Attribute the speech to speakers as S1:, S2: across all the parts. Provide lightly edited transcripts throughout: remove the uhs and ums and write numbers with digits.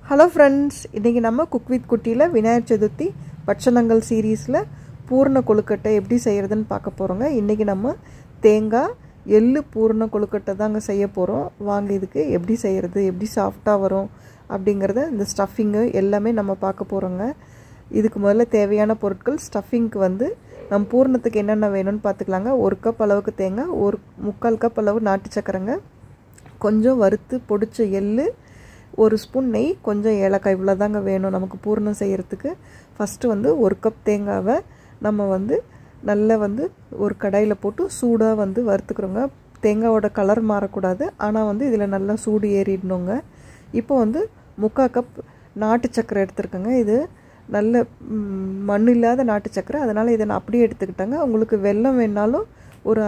S1: Hello friends, இன்றைக்கி நம்ம cook with குட்டியில் விநாயகர் சதுர்த்தி பட்சணங்கள் சீரீஸில் பூர்ண கொழுக்கட்டை எப்படி செய்கிறதுன்னு பார்க்க போகிறோங்க. இன்றைக்கி நம்ம தேங்காய் எள்ளு பூர்ண கொழுக்கட்டை தாங்க செய்ய போகிறோம். வாங்க இதுக்கு எப்படி செய்கிறது, எப்படி சாஃப்டாக வரும் அப்படிங்கிறத, இந்த ஸ்டஃபிங்கு எல்லாமே நம்ம பார்க்க போகிறோங்க. இதுக்கு முதல்ல தேவையான பொருட்கள். ஸ்டஃபிங்க்கு நம்ம பூர்ணத்துக்கு என்னென்ன வேணும்னு பார்த்துக்கலாங்க. 1 கப் அளவுக்கு தேங்காய், 1/4 கப் அளவு நாட்டு சக்கரைங்க, கொஞ்சம் வறுத்து பொடிச்ச எள்ளு, 1 ஸ்பூன் நெய், கொஞ்சம் ஏலக்காய், இவ்வளோ தாங்க வேணும் நமக்கு பூர்ணம் செய்கிறதுக்கு. ஃபஸ்ட்டு 1 கப் தேங்காவை நம்ம நல்லா ஒரு கடாயில் போட்டு சூடாக வறுத்துக்கிறோங்க. தேங்காவோட கலர் மாறக்கூடாது, ஆனால் இதில் நல்லா சூடு ஏறிடணுங்க. இப்போ 3/4 கப் நாட்டு சக்கரை எடுத்துருக்கேங்க. இது நல்ல மண் இல்லாத நாட்டு சக்கரை, அதனால் இதை நான் அப்படியே எடுத்துக்கிட்டேங்க. உங்களுக்கு வெல்லம் வேணாலும் ஒரு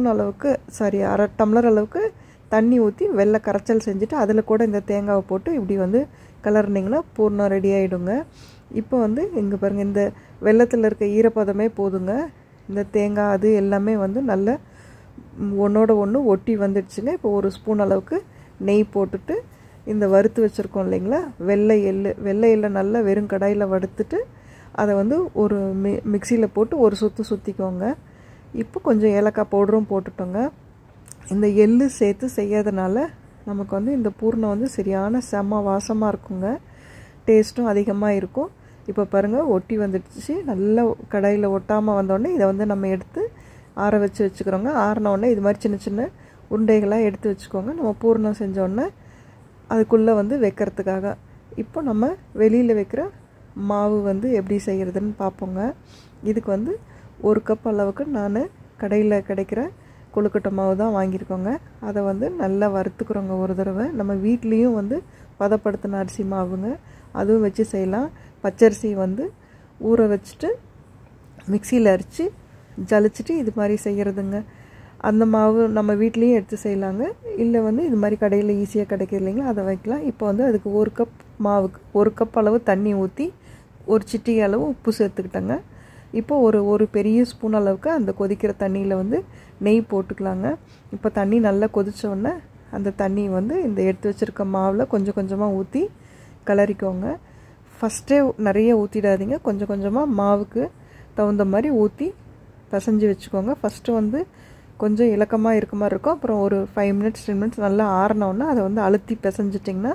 S1: அரை டம்ளர் அளவுக்கு தண்ணி ஊற்றி வெள்ளை கரைச்சல் செஞ்சுட்டு அதில் கூட இந்த தேங்காவை போட்டு இப்படி கலர்னிங்கன்னா பூர்ணம் ரெடி ஆகிடுங்க. இப்போ இங்கே பாருங்கள், இந்த வெள்ளத்தில் இருக்க ஈரப்பதமே போதுங்க. இந்த தேங்காய் அது எல்லாமே நல்ல ஒன்றோட ஒன்று ஒட்டி வந்துடுச்சுங்க. இப்போ 1 ஸ்பூன் அளவுக்கு நெய் போட்டுட்டு இந்த வறுத்து வச்சுருக்கோம் இல்லைங்களா வெள்ளை எள்ளை நல்லா வெறும் கடாயில் வறுத்துட்டு அதை ஒரு மிக்சியில் போட்டு ஒரு சுற்றிக்கோங்க. இப்போ கொஞ்சம் ஏலக்காய் பவுடரும் போட்டுட்டோங்க. இந்த எள்ளு சேர்த்து செய்யாதனால நமக்கு இந்த பூர்ணம் சரியான செம்ம வாசமாக இருக்குங்க. டேஸ்ட்டும் அதிகமாக இருக்கும். இப்போ பாருங்கள், ஒட்டி வந்துடுச்சு. நல்லா கடாயில் ஒட்டாமல் வந்தோடனே இதை நம்ம எடுத்து ஆற வச்சுக்கிறோங்க. ஆறினோடனே இது மாதிரி சின்ன சின்ன உருண்டைகளாக எடுத்து வச்சுக்கோங்க. நம்ம பூர்ணம் செஞ்சோடனே அதுக்குள்ளே வைக்கிறதுக்காக. இப்போ நம்ம வெளியில் வைக்கிற மாவு எப்படி செய்கிறதுன்னு பார்ப்போங்க. இதுக்கு 1 கப் அளவுக்கு நான் கடையில் கிடைக்கிற கொழுக்கட்டை மாவு தான் வாங்கியிருக்கோங்க. அதை நல்லா வறுத்துக்கிறோங்க ஒரு தடவை. நம்ம வீட்லேயும் பதப்படுத்தின அரிசி மாவுங்க, அதுவும் வச்சு செய்யலாம். பச்சரிசி ஊற வச்சுட்டு மிக்சியில் அரைச்சி ஜலிச்சுட்டு இது மாதிரி செய்கிறதுங்க. அந்த மாவு நம்ம வீட்லேயும் எடுத்து செய்யலாங்க. இல்லை இது மாதிரி கடையில் ஈஸியாக கிடைக்கிது இல்லைங்களா, அதை வைக்கலாம். இப்போ அதுக்கு 1 கப் மாவுக்கு 1 கப் அளவு தண்ணி ஊற்றி 1 சிட்டிகை அளவு உப்பு சேர்த்துக்கிட்டேங்க. இப்போ ஒரு பெரிய ஸ்பூன் அளவுக்கு அந்த கொதிக்கிற தண்ணியில் நெய் போட்டுக்கலாங்க. இப்போ தண்ணி நல்லா கொதித்தோடனே அந்த தண்ணி இந்த எடுத்து வச்சுருக்க மாவில் கொஞ்சம் கொஞ்சமாக ஊற்றி கிளறிக்கோங்க. ஃபஸ்ட்டே நிறைய ஊற்றிடாதீங்க, கொஞ்சம் கொஞ்சமாக மாவுக்கு தகுந்த மாதிரி ஊற்றி பிசைஞ்சு வச்சுக்கோங்க. ஃபஸ்ட்டு கொஞ்சம் இலக்கமாக இருக்க மாதிரி இருக்கும். அப்புறம் ஒரு 5 மினிட்ஸ் 10 மினிட்ஸ் நல்லா ஆறினோன்னா அதை அழுத்தி பிசைஞ்சிட்டிங்கன்னா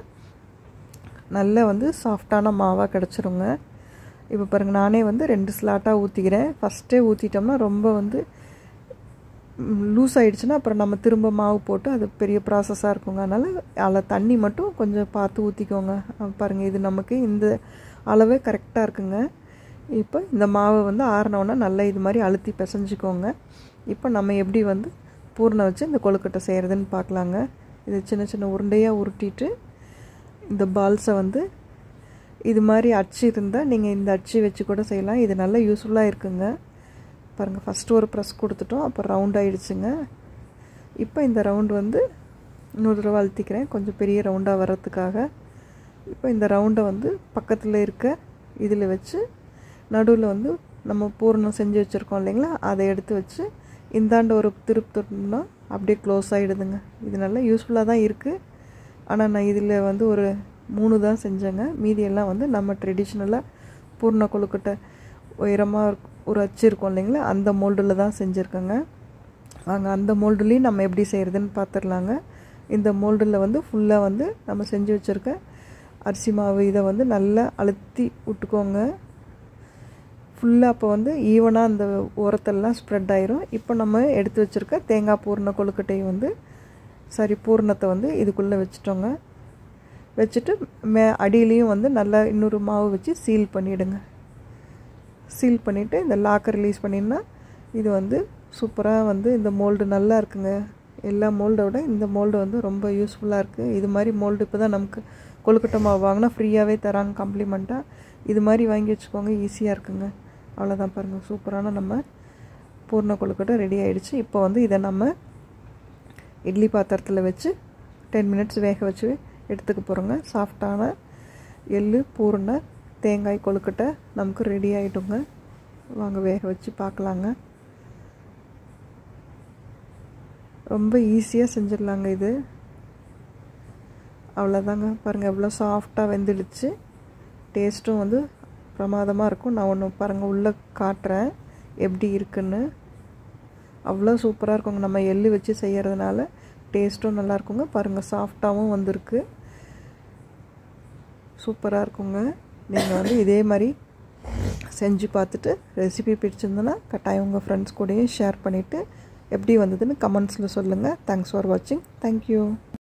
S1: நல்லா சாஃப்டான மாவாக கிடச்சிருங்க. இப்போ பாருங்கள், நானே 2 ஸ்லாட்டாக ஊற்றிக்கிறேன். ஃபஸ்ட்டே ஊற்றிட்டோம்னா ரொம்ப லூஸ் ஆகிடுச்சுன்னா அப்புறம் நம்ம திரும்ப மாவு போட்டு அது பெரிய ப்ராசஸாக இருக்குங்க. அதனால் அதில் தண்ணி மட்டும் கொஞ்சம் பார்த்து ஊற்றிக்கோங்க. பாருங்கள், இது நமக்கு இந்த அளவே கரெக்டாக இருக்குங்க. இப்போ இந்த மாவை ஆறினோன்னா நல்லா இது மாதிரி அழுத்தி பிசைஞ்சிக்கோங்க. இப்போ நம்ம எப்படி பூர்ணம் வச்சு இந்த கொழுக்கட்டை செய்கிறதுன்னு பார்க்கலாங்க. இது சின்ன சின்ன உருண்டையாக உருட்டிட்டு இந்த பால்ஸை இது மாதிரி அச்சு இருந்தால் நீங்கள் இந்த அச்சு வச்சு கூட செய்யலாம். இது நல்லா யூஸ்ஃபுல்லாக இருக்குங்க. பாருங்கள், ஃபஸ்ட்டு ஒரு ப்ரெஸ் கொடுத்துட்டோம், அப்புறம் ரவுண்ட் ஆகிடுச்சுங்க. இப்போ இந்த ரவுண்டு இன்னொரு தடவை அழுத்திக்கிறேன், கொஞ்சம் பெரிய ரவுண்டாக வர்றதுக்காக. இப்போ இந்த ரவுண்டை பக்கத்தில் இருக்க இதில் வச்சு நடுவில் நம்ம பூர்ணம் செஞ்சு வச்சுருக்கோம் இல்லைங்களா, அதை எடுத்து வச்சு இந்தாண்ட ஒரு திருப்பினா அப்படியே க்ளோஸ் ஆகிடுதுங்க. இது நல்லா யூஸ்ஃபுல்லாக தான் இருக்குது. ஆனால் நான் இதில் ஒரு 3 தான் செஞ்சேங்க. மீதியெல்லாம் நம்ம ட்ரெடிஷ்னலாக பூர்ண கொழுக்கட்டை உயரமாக ஒரு அச்சு இருக்கும் இல்லைங்களா, அந்த மோல்டில் தான் செஞ்சுருக்கேங்க. வாங்க அந்த மோல்டுலேயும் நம்ம எப்படி செய்கிறதுன்னு பார்த்துடலாங்க. இந்த மோல்டில் ஃபுல்லாக நம்ம செஞ்சு வச்சுருக்க அரிசி மாவு இதை நல்லா அழுத்தி விட்டுக்கோங்க ஃபுல்லாக. அப்போ ஈவனாக அந்த ஓரத்தெல்லாம் ஸ்ப்ரெட் ஆயிரும். இப்போ நம்ம எடுத்து வச்சுருக்க தேங்காய் பூர்ண கொழுக்கட்டையை பூர்ணத்தை இதுக்குள்ளே வச்சுட்டோங்க. வச்சுட்டு அடியிலையும் நல்லா இன்னொரு மாவு வச்சு சீல் பண்ணிவிடுங்க. சீல் பண்ணிவிட்டு இந்த லாக்கை ரிலீஸ் பண்ணிங்கன்னா இது சூப்பராக இந்த மோல்டு நல்லா இருக்குங்க. எல்லா மோல்டை விட இந்த மோல்டு ரொம்ப யூஸ்ஃபுல்லாக இருக்குது. இது மாதிரி மோல்டு இப்போ தான் நமக்கு கொழுக்கட்டை மாவு வாங்கினா ஃப்ரீயாகவே தராங்க காம்ப்ளிமெண்ட்டாக. இது மாதிரி வாங்கி வச்சுக்கோங்க, ஈஸியாக இருக்குங்க. அவ்வளோதான், பாருங்கள், சூப்பரான நம்ம பூர்ண கொழுக்கட்டை ரெடி ஆகிடுச்சு. இப்போ இதை நம்ம இட்லி பாத்திரத்தில் வச்சு 10 மினிட்ஸ் வேக வச்சு எடுத்துக்க போகிறோங்க. சாஃப்டான எள்ளு பூர்ண தேங்காய் கொழுக்கட்டை நமக்கு ரெடி ஆகிடுங்க. வாங்க வேக வச்சு பார்க்கலாங்க. ரொம்ப ஈஸியாக செஞ்சிடலாங்க. இது அவ்வளோதாங்க. பாருங்கள் எவ்வளோ சாஃப்டாக வெந்துடுச்சு. டேஸ்ட்டும் வந்து பிரமாதமாக இருக்கும். நான் ஒன்று பாருங்கள் உள்ளே காட்டுறேன் எப்படி இருக்குன்னு. அவ்வளோ சூப்பராக இருக்குங்க. நம்ம எள்ளு வச்சு செய்கிறதுனால டேஸ்ட்டும் நல்லா இருக்குங்க. பாருங்கள் சாஃப்டாகவும் வந்திருக்கு. சூப்பராக இருக்குங்க. நீங்கள் வந்து இதே மாதிரி செஞ்சு பார்த்துட்டு ரெசிபி பிடிச்சிருந்ததுன்னா கட்டாயம் உங்கள் ஃப்ரெண்ட்ஸ் கூடயும் ஷேர் பண்ணிவிட்டு எப்படி வந்ததுன்னு கமெண்ட்ஸில் சொல்லுங்கள். தேங்க்ஸ் ஃபார் வாட்சிங். தேங்க்யூ.